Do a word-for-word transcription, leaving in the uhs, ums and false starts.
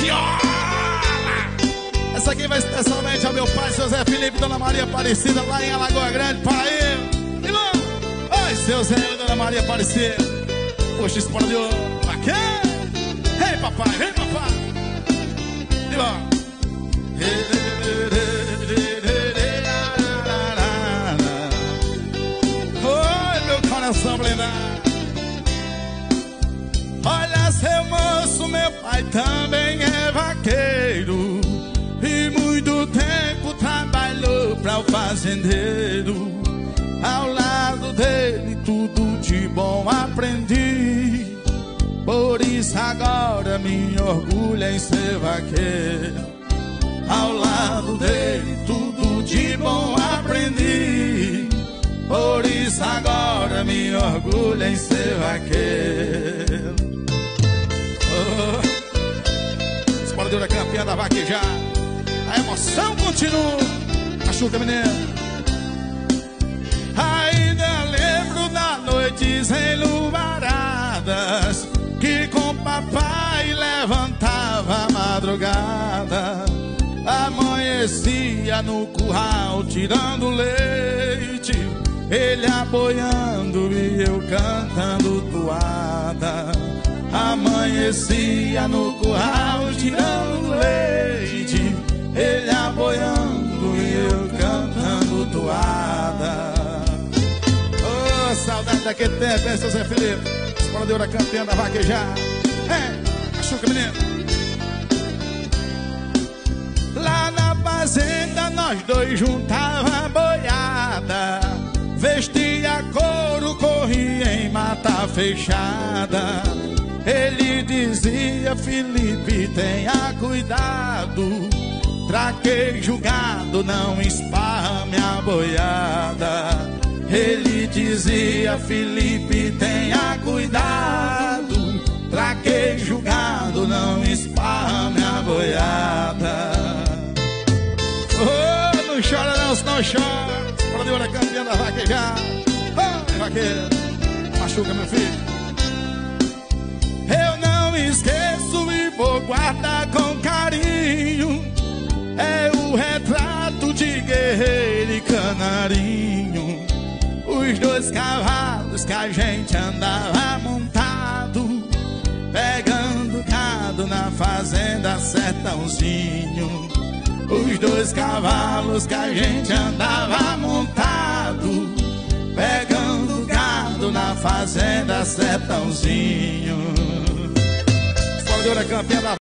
viola. Essa aqui vai especialmente ao meu pai, seu Zé Felipe e Dona Maria Aparecida, lá em Alagoa Grande, Paraíba. E bom, oi, seu Zé e Dona Maria Aparecida. Poxa, espora de ouro. Aqui. Vem, papai, vem, papai. E bom. Oi, meu coração blindado. Olha, seu moço, meu pai também é vaqueiro e muito tempo trabalhou pra o fazendeiro. Ao lado dele tudo de bom aprendi, por isso agora me orgulho em ser vaqueiro. Ao lado dele tudo de bom aprendi, por isso agora me orgulho em ser vaqueiro. Oh, escola de ouro é campeã da vaquejada. A emoção continua. Machuca, menino. Ainda lembro das noites enlumaradas que com papai levantava a madrugada. Amanhecia no curral tirando leite, ele aboiando e eu cantando toada. Amanhecia no curral tirando leite, ele aboiando e eu cantando toada. Oh, saudade daquele tempo, hein, seu Zé Felipe? Escola de ouro campeã da vaquejada. É, machuca, menino. Lá na fazenda nós dois juntava boiada, vestia couro, corria em mata fechada. Ele dizia: Felipe, tenha cuidado, traquejo gado, não esparra minha boiada. Ele dizia: Felipe, tenha cuidado, traquejo gado, não esparra minha boiada. Oh, não chora não, se não chora. Escola de ouro é campeã da vaquejada. Oh, vaqueiro, machuca, meu filho. Eu não esqueço e vou guardar com carinho, é o retrato de guerreiro e canarinho. Os dois cavalos que a gente andava montado, pegando gado na fazenda Sertãozinho. Os dois cavalos que a gente andava montado, pegando gado na fazenda Sertãozinho. Escola de ouro é campeã da